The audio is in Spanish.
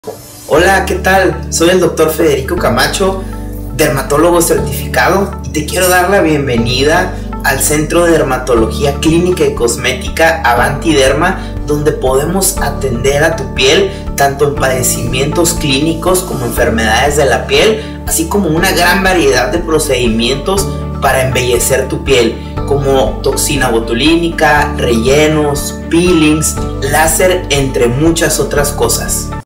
Hola, ¿qué tal? Soy el doctor Federico Camacho, dermatólogo certificado, y te quiero dar la bienvenida al Centro de Dermatología Clínica y Cosmética Avanti Derma, donde podemos atender a tu piel tanto en padecimientos clínicos como enfermedades de la piel, así como una gran variedad de procedimientos para embellecer tu piel, como toxina botulínica, rellenos, peelings, láser, entre muchas otras cosas.